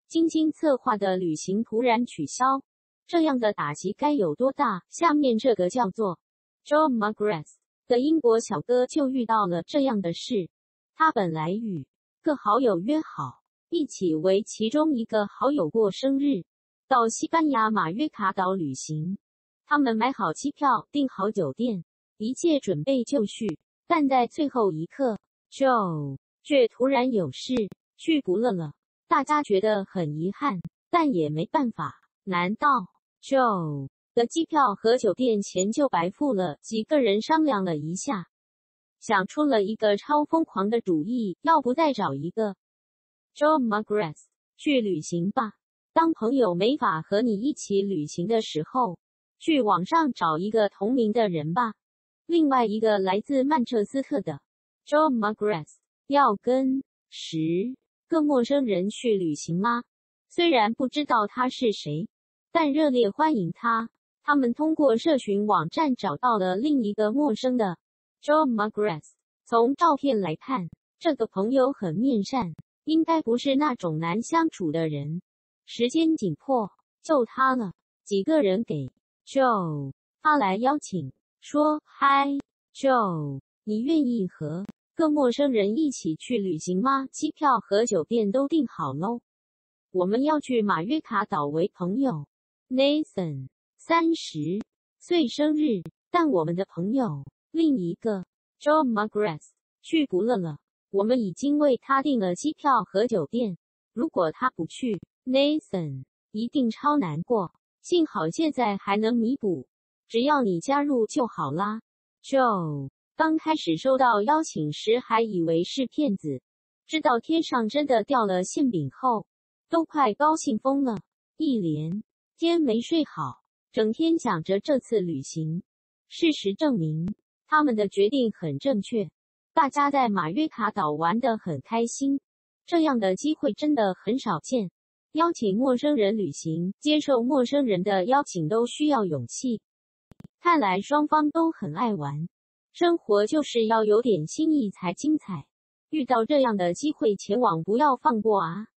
精心策划的旅行突然取消，这样的打击该有多大？下面这个叫做 Joe McGrath 的英国小哥就遇到了这样的事。他本来与个好友约好，一起为其中一个好友过生日，到西班牙马约卡岛旅行。他们买好机票，订好酒店，一切准备就绪，但在最后一刻 ，Joe 却突然有事，去不了。大家觉得很遗憾，但也没办法。难道 Joe 的机票和酒店钱就白付了？几个人商量了一下，想出了一个超疯狂的主意，要不再找一个 Joe McGrath 去旅行吧。当朋友没法和你一起旅行的时候，去网上找一个同名的人吧。另外一个来自曼彻斯特的 Joe McGrath 要跟10个陌生人去旅行啦。虽然不知道他是谁，但热烈欢迎他。他们通过社群网站找到了另一个陌生的 Joe McGrath。从照片来看，这个朋友很面善，应该不是那种难相处的人。时间紧迫，就他了。几个人给 Joe 发来邀请，说：“嗨 ，Joe， 你愿意和个陌生人一起去旅行吗？机票和酒店都订好喽。我们要去马约卡岛为朋友。Nathan 30岁生日，但我们的朋友另一个 Joe McGrath 去不了。我们已经为他订了机票和酒店。如果他不去 ，Nathan 一定超难过。幸好现在还能弥补，只要你加入就好啦。”Joe 刚开始收到邀请时还以为是骗子，知道天上真的掉了馅饼后，都快高兴疯了，一连天没睡好，整天想着这次旅行。事实证明，他们的决定很正确。大家在马约卡岛玩得很开心，这样的机会真的很少见。邀请陌生人旅行，接受陌生人的邀请都需要勇气。看来双方都很爱玩，生活就是要有点新意才精彩。遇到这样的机会，前往不要放过啊！